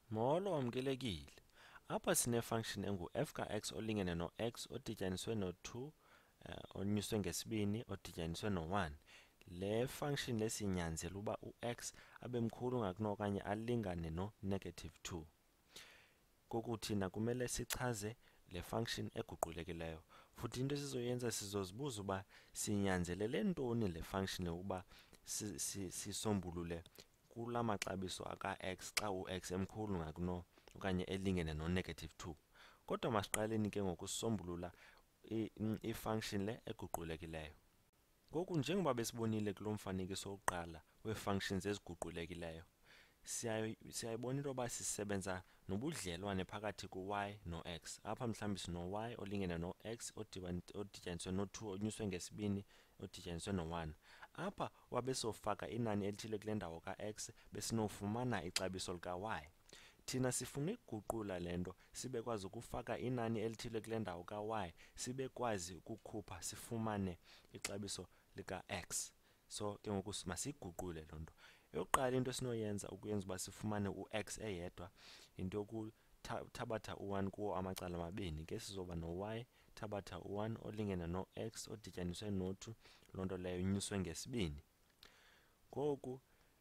Molo wamkelekile. Apha sine-function engu-f ka-x olingene no-x odityaniswe no-2 onyuswe ngesibini odityaniswe no-1. Le function le sinyanzela uba u-x abe mkhulu ngakuno okanye alingane no-2. Ngoku thina kumele sichaze le function eguqulekileyo. Futhi into esizoyenza sizozibuza uba sinyanzelele ntoni le function ukuba sisombulule kula maxabiso aka-x xa u-x emkhulu ngakuno okanye elingene no-2. Kodwa masiqaleni ke ngokusombulula i-function le eguqulekileyo. Ngoku njengoba besibonile kulo mfanekiso wokuqala wee-functions eziguqulekileyo, siyayibona into yoba sisebenza nobudlelwane phakathi ku-y no-x. Apha mhlawumbi sino-y olingene no-x odityaniswe no-2 onyuswe ngesibini odityaniswe no-1. Apha wabe sofaka inani elithile kule ndawo ka-x besinofumana ixabiso lika-y. Thina sifuna ukuguqula le nto sibe kwazi ukufaka inani elithile kule ndawo ka-y sibe kwazi ukukhupha sifumane ixabiso lika-x. So ke ngoku masiyiguqule loo nto. Eyokuqala into esinoyenza ukuyenza uba sifumane u-x eyedwa yinto yokuthabatha u-1 kuwo amacala amabini. Ke sizoba no-y thabatha u-1 olingene no-x odityaniswe no-2, loo nto leyo inyuswe ngesibini. Ngoku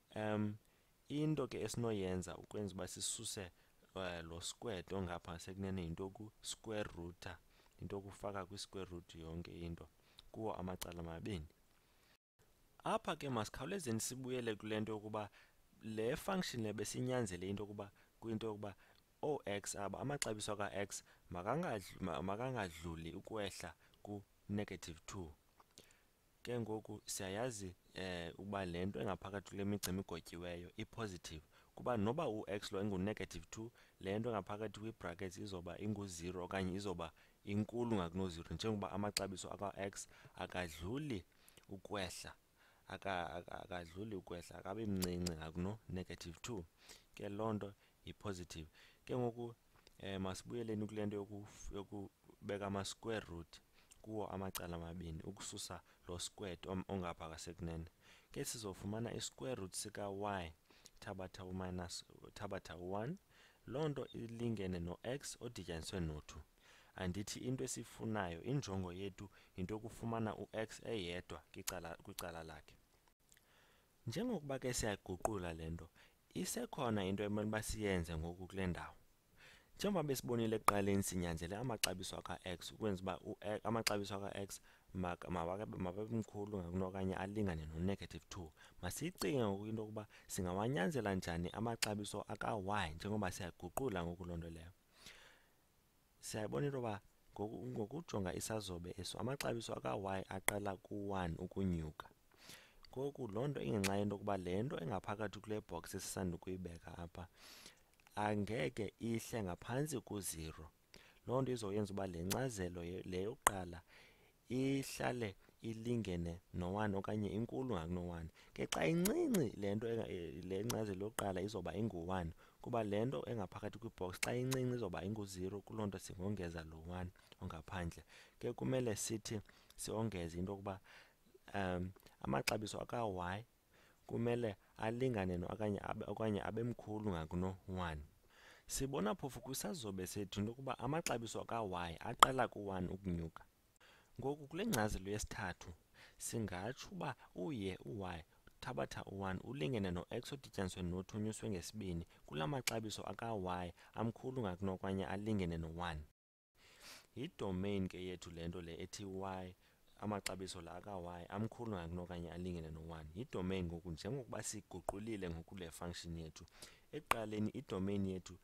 into ke esinoyenza ukwenza uba sisuse lo squared ongapha sekunene yinto yoku-square roota, yinto yokufaka kwi-square root yonke into kuwo amacala amabini. Apha ke masikhawulezeni sibuyele kule nto yokuba le function le besinyanzele into yokuba kuyinto yokuba oo-x aba amaxabiso ka-x makangadluli ukwehla ku-2. Ke ngoku siyayazi ukuba le nto engaphakathi kule migca emigotyiweyo i-positive, kuba noba u-x lo engu-2, le nto engaphakathi kwi-brackets izoba ingu-0 okanye izoba inkulu ngakuno-0 njengoba amaxabiso aka-x akadluli ukwehla. Akadluli ukwehla, akabi mncinci ngakuno-2. Ke loo nto yi-positive. Ke ngoku masibuyeleni kule nto yokubeka ama-square root kuwo amacala amabini ukususa lo squared ongapha ngasekunene. Ke sizofumana i-square root sika-y thabatha u-1, loo nto ilingene no-x odityaniswe no-2. Andithi into esifunayo, injongo yethu yinto yokufumana u-x eyedwa kwicala lakhe. Njengokuba ke siyayiguqula le nto, isekhona into emele uba siyenze ngoku kule ndawo. Njengoba besibonile ekuqaleni sinyanzele amaxabiso aka-x ukwenza uba amaxabiso aka-x mababe mkhulu ngakuno okanye alingane no-2. Masiyicinge ngoku into yokuba singawanyanzela njani amaxabiso aka-y njengoba siyayiguqula ngoku loo nto leyo. Siyayibona into yoba ngokujonga isazobe eso amaxabiso aka-y aqala ku-1 ukunyuka. Ngoku loo nto ingenxa yento yokuba le nto engaphakathi kule box esisanda ukuyibeka apha angeke ihle ngaphantsi ku-0. Loo nto izoyenza uba le nkcazelo le yokuqala ihlale ilingene no-1 okanye inkulu ngakuno-1. Ke xa incinci le nto le nkcazelo yokuqala izoba ingu-1, kuba le nto engaphakathi kwi-box xa incinci izoba ingu-0, kuloo nto singongeza lo 1 ongaphandle. Ke kumele sithi siongeze into yokuba amaxabiso aka-y kumele alingane okanye abe mkhulu ngakuno-1. Sibona phofu kwisazobe sethu into yokuba amaxabiso aka-y aqala ku-1 ukunyuka. Ngoku kule nkcazelo yesithathu singatsho uba uy thabatha u-1 ulingene no-x odityaniswe no-2 onyuswe ngesibini kula maxabiso aka-y amkhulu ngakuno okanye alingene no-1. Yidomain ke yethu le nto le ethi y, amaxabiso la aka-y amkhulu ngakuno okanye alingene no-1. Yidomain ngoku njengokuba siyiguqulile ngoku le function yethu. Ekuqaleni idomain yethu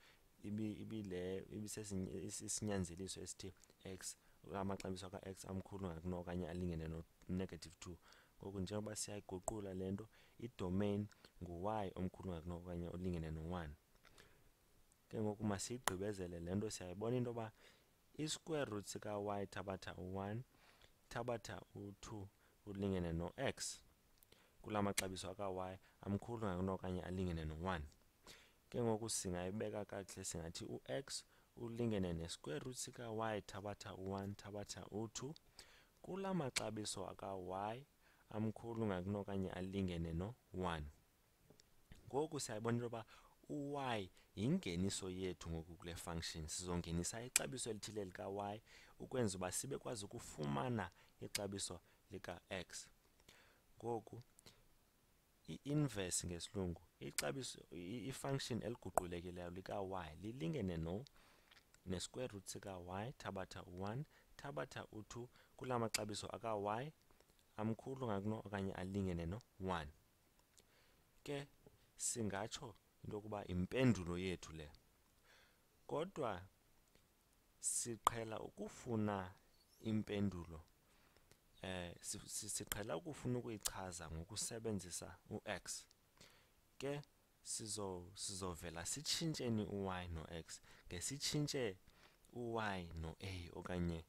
ibisesinyanzeliso esithi x, amaxabiso aka-x amkhulu ngakuno okanye alingene no-2. Ngoku njengoba siyayiguqula le nto, idomain ngu-y omkhulu ngakuno okanye olingene no-1. Ke ngoku masiyigqibezele le nto, siyayibona into yoba i-square root sika-y thabatha u-1 thabatha u-2 ulingene no-x kula maxabiso aka-y amkhulu ngakuno okanye alingene no-1. Ke ngoku singayibeka kakuhle singathi u-x ulingene ne-square root sika-y thabatha u-1 thabatha u-2 kula maxabiso aka-y amkhulu ngakuno okanye alingene no-1. Ngoku siyayibona into yoba u-y yingeniso yethu ngoku kule function. Sizongenisa ixabiso elithile lika-y ukwenza uba sibe kwazi ukufumana ixabiso lika-x. Ngoku i-inverse ngesilungu, i-function eliguqulekileyo lika-y lilingene ne-square root sika-y thabatha u-1 thabatha u-2 kula maxabiso aka-y amkhulu ngakuno okanye alingene no-1. Ke singatsho into yokuba impendulo yethu le. Kodwa siqhela ukufuna impendulo siqhela ukufuna ukuyichaza ngokusebenzisa u-x. Ke sizovela sitshintsheni u-y no-x ngesitshintshe u-y no-a okanye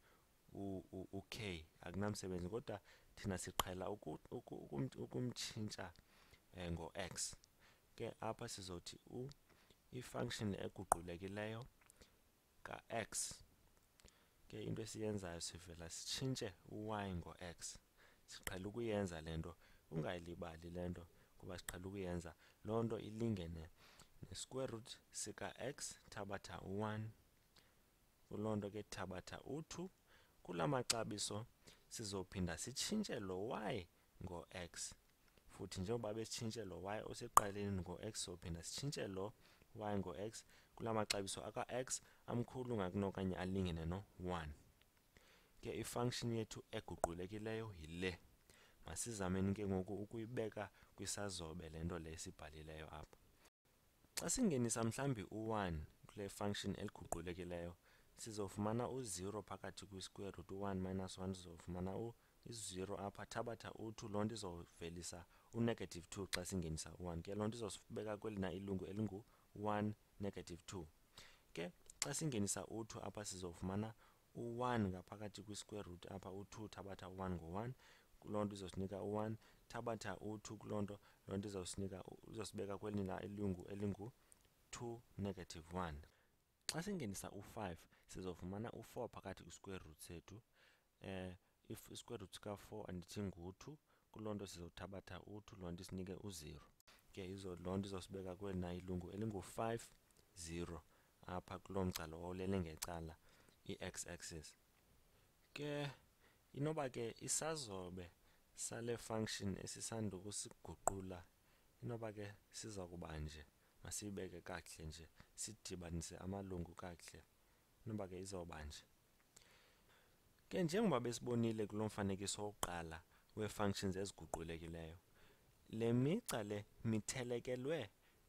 u-k, akunamsebenzi, kodwa thina siqhela ukumtshintsha ngo-x. Ke apha sizothi i-function eguqulekileyo ka-x. Ke into esiyenzayo sivela sitshintshe u-y ngo-x. Siqhela ukuyenza le nto, ungayilibali le nto kuba siqhela ukuyenza. Loo nto ilingene ne-square root sika-x thabatha u-1, kuloo nto ke thabatha u-2 kula maxabiso sizophinda sitshintshe lo y ngo-x. Futhi njengoba besitshintshe lo y osekuqaleni ngo-x, sophinda sitshintshe lo y ngo-x kula maxabiso aka-x amkhulu ngakuno okanye alingene no-1. Ke i-function yethu eguqulekileyo yile. Masizameni ke ngoku ukuyibeka kwisazobe le nto le sibhalileyo apha. Xa singenisa mhlawumbi u-1 kule function eliguqulekileyo, sizofumana u-0 phakathi kwi-square root u-1 minus 1, sizofumana i-0 apha thabatha u-2, loo nto izovelisa u-negative 2 xa singenisa u-1. Ke loo nto izosibeka kwelina ilungu elingu-1, negative 2. Ke xa singenisa u-2 apha sizofumana u-1 ngaphakathi kwi-square root apha, u-2 thabatha u-1 ngo-1, kuloo nto izosinika u-1 thabatha u-2, kuloo nto izosibeka kwelina ilungu elingu-2, negative 1. Xa singenisa u-5 sizofumana u-4 phakathi kwi-square root sethu. I-square root sika-4 andithi ngu-2, kuloo nto sizothabatha u-2, loo nto isinike u-0. Ke loo nto izosibeka kwelina ilungu elingu-5, 0 apha kuloo mgcalo owulele ngecala, i-x-axis. Ke inoba ke isazobe sale function esisanda ukusiguqula, inoba ke siza kuba nje, masiyibeke kakuhle nje, sidibanise amalungu kakuhle, inoba ke izawuba nje. Ke njengoba besibonile kulo mfanekiso wokuqala wee-functions eziguqulekileyo, le migca le mithelekelwe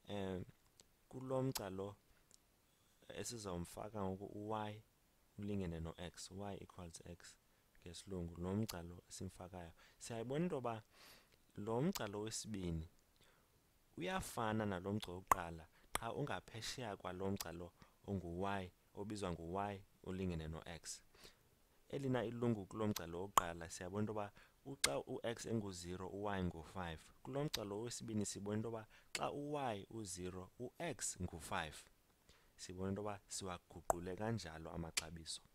kulo mgcalo esizawumfaka ngoku u-y ulingene no-x, y equals x ngesilungu, lo mgcalo esimfakayo. Siyayibona into yoba lo mgcalo wesibini uyafana nalo mgca wokuqala, qha ungaphesheya kwalo mgcalo ongu-y, obizwa ngu-y ulingene no-x. Elina ilungu kulo mgcalo wokuqala siyabona into yoba xa u-x engu-0, u-y ngu-5. Kulo mgcalo wesibini sibona into yoba xa u-y u-0, u-x ngu-5. Sibona into yoba siwaguqule kanjalo amaxabiso.